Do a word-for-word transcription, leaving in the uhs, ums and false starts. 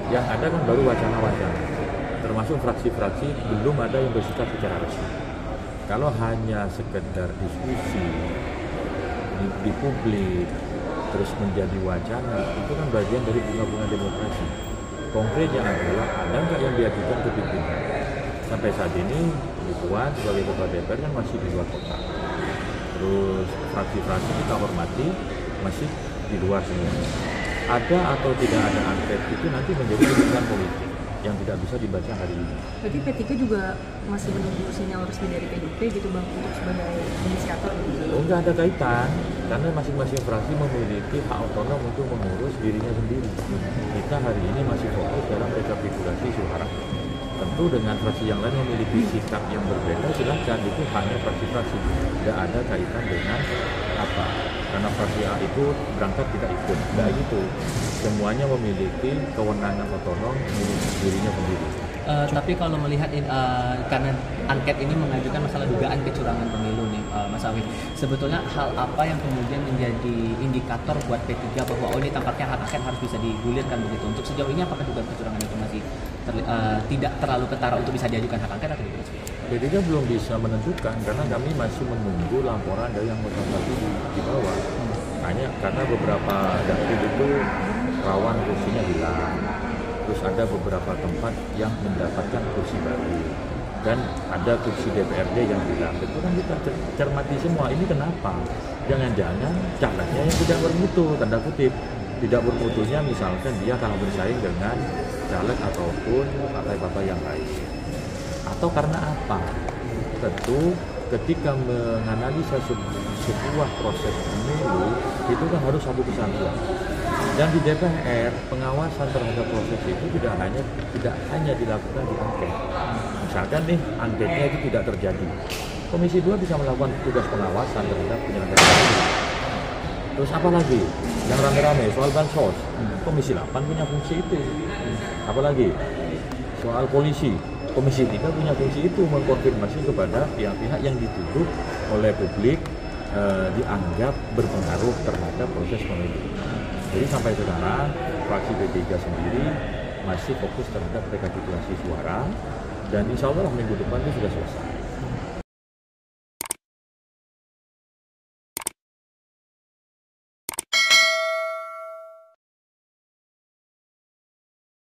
Yang ada kan baru wacana-wacana, termasuk fraksi-fraksi belum ada yang bersikap secara resmi. Kalau hanya sekedar diskusi di, di publik, terus menjadi wacana, itu kan bagian dari bunga-bunga demokrasi. Konkretnya adalah ada nggak yang diajukan ke pimpinan? Sampai saat ini, Ibu Puan sebagai Ketua D P R kan masih di luar kota. Terus fraksi-fraksi kita hormati masih di luar semua. Ada atau tidak ada angket itu nanti menjadi keputusan politik yang tidak bisa dibaca hari ini. Berarti P tiga juga masih menunggu sinyal resmi dari P D I P gitu Bang untuk sebagai inisiator gitu? Oh, nggak ada kaitan, karena masing-masing fraksi memiliki hak otonom untuk mengurus dirinya sendiri. Kita hari ini masih fokus dalam rekapitulasi suara. Tentu dengan fraksi yang lain memiliki sikap yang berbeda, silahkan, itu hanya fraksi-fraksi. Tidak ada kaitan dengan apa, karena fraksi A itu berangkat tidak ikut, tidak gitu. Semuanya memiliki kewenangan otonom milik dirinya sendiri. Uh, tapi kalau melihat uh, karena angket ini mengajukan masalah dugaan kecurangan pemilu nih, uh, Mas Awi, sebetulnya hal apa yang kemudian menjadi indikator buat P tiga bahwa oh ini tampaknya hak angket harus bisa digulirkan begitu? Untuk sejauh ini apakah dugaan kecurangan itu masih terli- uh, tidak terlalu ketara untuk bisa diajukan hak angket atau tidak? P tiga belum bisa menentukan karena kami masih menunggu laporan dari anggota fraksi di, di bawah. Hanya karena beberapa dapil itu rawan kursinya hilang. Terus ada beberapa tempat yang mendapatkan kursi baru dan ada kursi D P R D yang hilang. Itu kan kita cermati semua. Ini kenapa? Jangan-jangan calegnya yang tidak bermutu, tanda kutip. Tidak bermutunya misalkan dia kalah bersaing dengan caleg ataupun partai-partai yang lain. Atau karena apa? Tentu ketika menganalisa sebuah proses pemilu itu kan harus satu kesatuan. Dan di D P R pengawasan terhadap proses itu tidak hanya tidak hanya dilakukan di angket. Misalkan nih angketnya itu tidak terjadi, Komisi dua bisa melakukan tugas pengawasan terhadap penyelenggaraan pemilu. Terus apa lagi? Yang rame-rame soal bansos, Komisi delapan punya fungsi itu. Apalagi soal polisi, Komisi tiga punya fungsi itu, mengkonfirmasi kepada pihak-pihak yang dituduh oleh publik eh, dianggap berpengaruh terhadap proses pemilu. Jadi sampai sekarang fraksi P tiga sendiri masih fokus terhadap rekapitulasi suara dan insya Allah minggu depan itu sudah selesai.